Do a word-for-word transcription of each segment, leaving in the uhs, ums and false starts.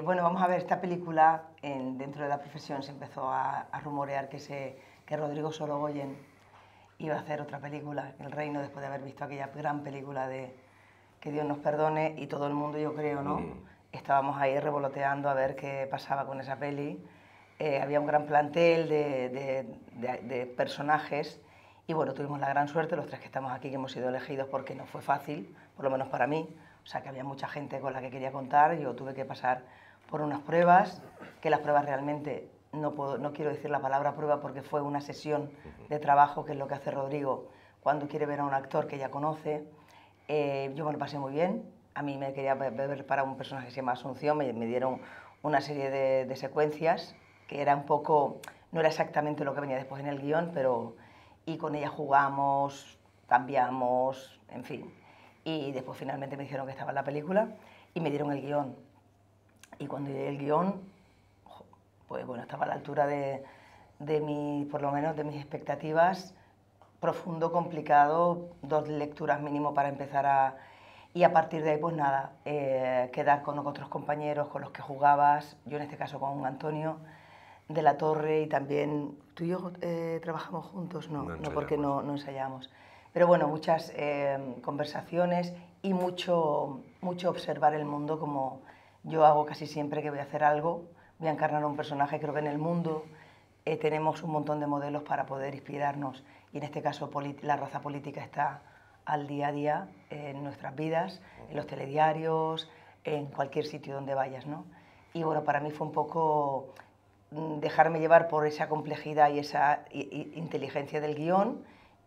bueno, vamos a ver, esta película, en, dentro de la profesión se empezó a, a rumorear que, se, que Rodrigo Sorogoyen iba a hacer otra película, El Reino, después de haber visto aquella gran película de Que Dios nos perdone, y todo el mundo, yo creo, ¿no? Mm. Estábamos ahí revoloteando a ver qué pasaba con esa peli. Eh, había un gran plantel de, de, de, de personajes y bueno, tuvimos la gran suerte, los tres que estamos aquí, que hemos sido elegidos, porque no fue fácil, por lo menos para mí. O sea, que había mucha gente con la que quería contar, yo tuve que pasar por unas pruebas, que las pruebas realmente, no, puedo, no quiero decir la palabra prueba porque fue una sesión de trabajo, que es lo que hace Rodrigo cuando quiere ver a un actor que ya conoce. Eh, yo me lo pasé muy bien, a mí me quería ver para un personaje que se llama Asunción, me, me dieron una serie de, de secuencias que era un poco, no era exactamente lo que venía después en el guión, pero y con ella jugamos, cambiamos, en fin. Y después finalmente me dijeron que estaba en la película y me dieron el guión. Y cuando llegué el guión, pues bueno, estaba a la altura de, de mi, por lo menos de mis expectativas. Profundo, complicado, dos lecturas mínimo para empezar a... Y a partir de ahí, pues nada, eh, quedar con otros compañeros con los que jugabas, yo en este caso con Antonio de la Torre, y también tú y yo eh, trabajamos juntos, no, no, no porque no, no ensayamos. Pero bueno, muchas eh, conversaciones y mucho, mucho observar el mundo, como yo hago casi siempre que voy a hacer algo, voy a encarnar un personaje. Creo que en el mundo eh, tenemos un montón de modelos para poder inspirarnos, y en este caso la raza política está al día a día eh, en nuestras vidas, en los telediarios, en cualquier sitio donde vayas, ¿no? Y bueno, para mí fue un poco dejarme llevar por esa complejidad y esa inteligencia del guión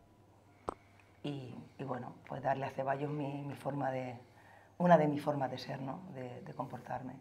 y, y bueno, pues darle a Ceballos mi, mi forma de, una de mis formas de ser, ¿no? de, de comportarme.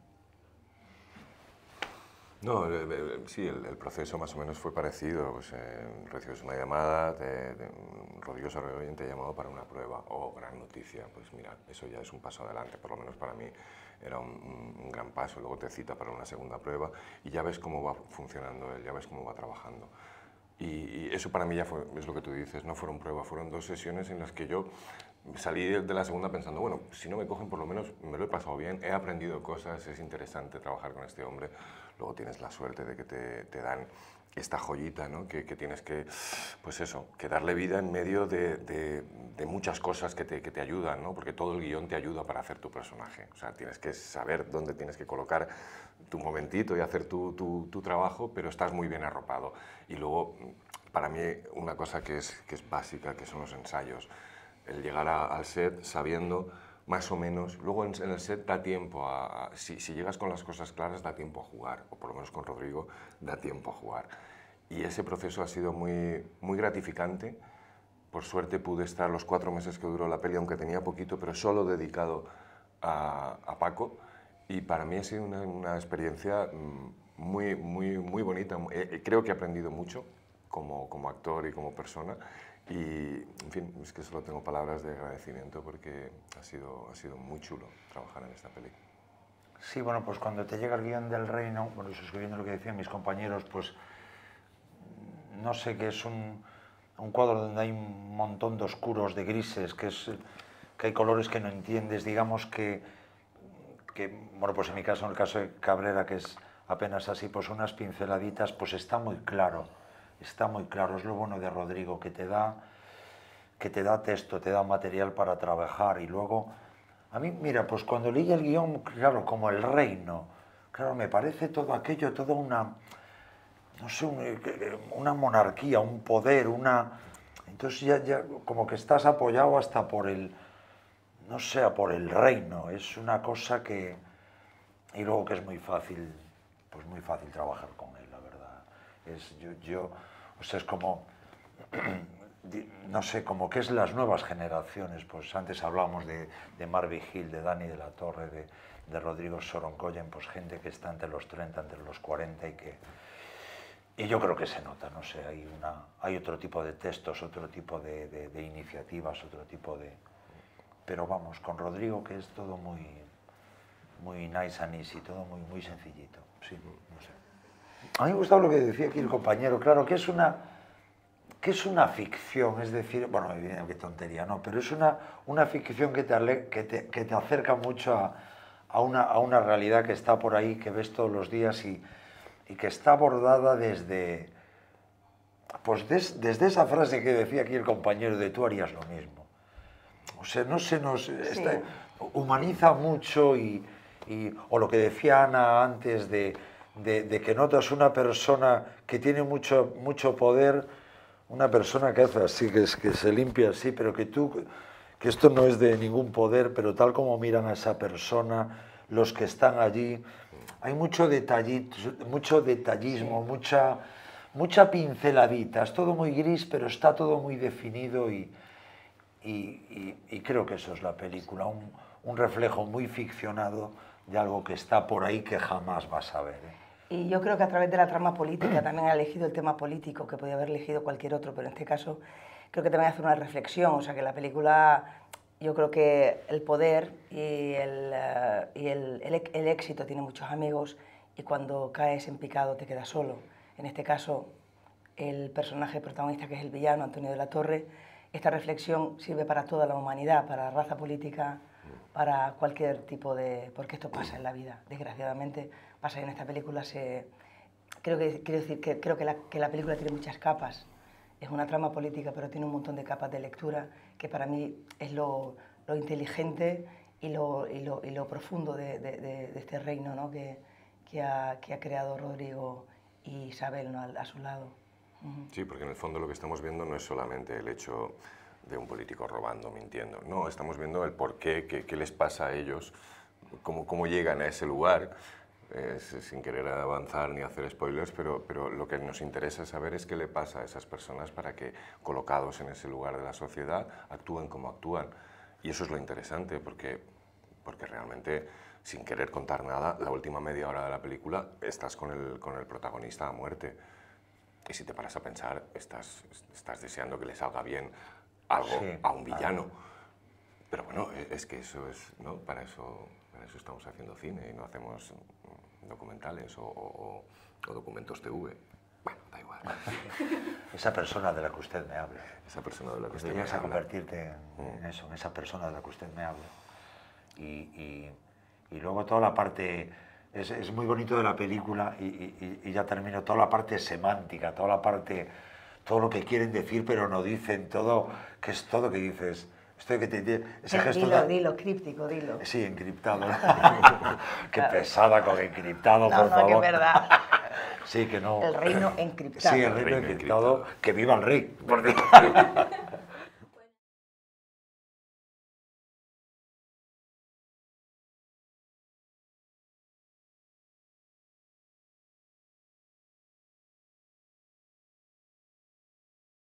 No, eh, eh, sí, el, el proceso más o menos fue parecido. Pues, eh, recibes una llamada, de, de, Rodrigo Sorogoyen te ha llamado para una prueba. Oh, gran noticia. Pues mira, eso ya es un paso adelante, por lo menos para mí era un, un gran paso. Luego te cita para una segunda prueba y ya ves cómo va funcionando él, ya ves cómo va trabajando. Y, y eso para mí ya fue, es lo que tú dices, no fueron pruebas, fueron dos sesiones en las que yo salí de la segunda pensando, bueno, si no me cogen por lo menos me lo he pasado bien, he aprendido cosas, es interesante trabajar con este hombre. Luego tienes la suerte de que te, te dan esta joyita, ¿no? que, que tienes que, pues eso, que darle vida en medio de, de, de muchas cosas que te, que te ayudan, ¿no? Porque todo el guión te ayuda para hacer tu personaje. O sea, tienes que saber dónde tienes que colocar tu momentito y hacer tu, tu, tu trabajo, pero estás muy bien arropado. Y luego, para mí, una cosa que es, que es básica, que son los ensayos. El llegar a, al set sabiendo más o menos, luego en, en el set da tiempo a, a si, si llegas con las cosas claras da tiempo a jugar, o por lo menos con Rodrigo da tiempo a jugar. Y ese proceso ha sido muy, muy gratificante. Por suerte pude estar los cuatro meses que duró la peli, aunque tenía poquito, pero solo dedicado a, a Paco, y para mí ha sido una, una experiencia muy, muy, muy bonita. Creo que he aprendido mucho como, como actor y como persona. Y, en fin, es que solo tengo palabras de agradecimiento porque ha sido, ha sido muy chulo trabajar en esta peli. Sí, bueno, pues cuando te llega el guión del Reino, bueno, suscribiendo lo que decían mis compañeros, pues no sé, que es un, un cuadro donde hay un montón de oscuros, de grises, que, es, que hay colores que no entiendes, digamos que, que, bueno, pues en mi caso, en el caso de Cabrera, que es apenas así, pues unas pinceladitas, pues está muy claro. Está muy claro, es lo bueno de Rodrigo, que te da, que te da texto, te da material para trabajar. Y luego, a mí, mira, pues cuando leí el guión, claro, como El Reino, claro, me parece todo aquello, toda una, no sé, una monarquía, un poder, una... Entonces ya, ya como que estás apoyado hasta por el, no sé, por el reino. Es una cosa que... Y luego que es muy fácil, pues muy fácil trabajar con él, la verdad. Es, yo... yo O sea, es como, no sé, como que es las nuevas generaciones. Pues antes hablábamos de, de Mar Vigil, de Dani de la Torre, de, de Rodrigo Sorogoyen, pues gente que está entre los treinta, entre los cuarenta y que... Y yo creo que se nota, no sé, hay, una, hay otro tipo de textos, otro tipo de, de, de iniciativas, otro tipo de... Pero vamos, con Rodrigo, que es todo muy, muy nice and easy, todo muy, muy sencillito, sí, no sé. A mí me gustaba lo que decía aquí el compañero, claro, que es una, que es una ficción, es decir, bueno, qué tontería, no, pero es una, una ficción que te, ale, que te, que te acerca mucho a, a una, a una realidad que está por ahí, que ves todos los días y, y que está abordada desde, pues des, desde esa frase que decía aquí el compañero de tú harías lo mismo. O sea, no se nos sí. está, humaniza mucho y, y, o lo que decía Ana antes de, de, de que notas una persona que tiene mucho, mucho poder, una persona que hace así, que, es, que se limpia así, pero que tú, que esto no es de ningún poder, pero tal como miran a esa persona, los que están allí, hay mucho detallito, mucho detallismo, sí. mucha, mucha pinceladita, es todo muy gris, pero está todo muy definido y, y, y, y creo que eso es la película, un, un reflejo muy ficcionado de algo que está por ahí que jamás vas a ver, ¿eh? Y yo creo que a través de la trama política también ha elegido el tema político, que podía haber elegido cualquier otro, pero en este caso creo que también hace una reflexión, o sea que la película, yo creo que el poder y el, uh, y el, el, el éxito tiene muchos amigos y cuando caes en picado te quedas solo. En este caso, el personaje protagonista, que es el villano, Antonio de la Torre, esta reflexión sirve para toda la humanidad, para la raza política, para cualquier tipo de... porque esto pasa en la vida, desgraciadamente pasa y en esta película se... Creo que, quiero decir que, creo que, la, que la película tiene muchas capas, es una trama política, pero tiene un montón de capas de lectura, que para mí es lo, lo inteligente y lo, y lo, y lo profundo de, de, de, de este reino, ¿no? que, que, ha, que ha creado Rodrigo y Isabel, ¿no? a, a su lado. Uh-huh. Sí, porque en el fondo lo que estamos viendo no es solamente el hecho de un político robando, mintiendo. No, estamos viendo el porqué, qué, qué les pasa a ellos, cómo, cómo llegan a ese lugar, eh, sin querer avanzar ni hacer spoilers, pero, pero lo que nos interesa saber es qué le pasa a esas personas para que, colocados en ese lugar de la sociedad, actúen como actúan. Y eso es lo interesante, porque, porque realmente, sin querer contar nada, la última media hora de la película estás con el, con el protagonista a muerte. Y si te paras a pensar, estás, estás deseando que le salga bien algo sí, a un villano. Claro. Pero bueno, es que eso es, ¿no? Para eso, para eso estamos haciendo cine y no hacemos documentales o, o, o documentos T V. Bueno, da igual. Esa persona de la que usted me habla. Esa persona de la que usted me habla. a convertirte en, mm. en eso, en esa persona de la que usted me habla. Y, y, y luego toda la parte... Es, es muy bonito de la película y, y, y ya termino, toda la parte semántica, toda la parte, todo lo que quieren decir pero no dicen, todo, que es todo que dices, esto que te, ese gesto dilo, da, dilo, críptico, dilo. Sí, encriptado. Qué pesada con encriptado, no, por no, favor. Que es verdad. Sí, que no. El reino encriptado. Sí, el reino, el reino encriptado. encriptado. Que viva el rey. Por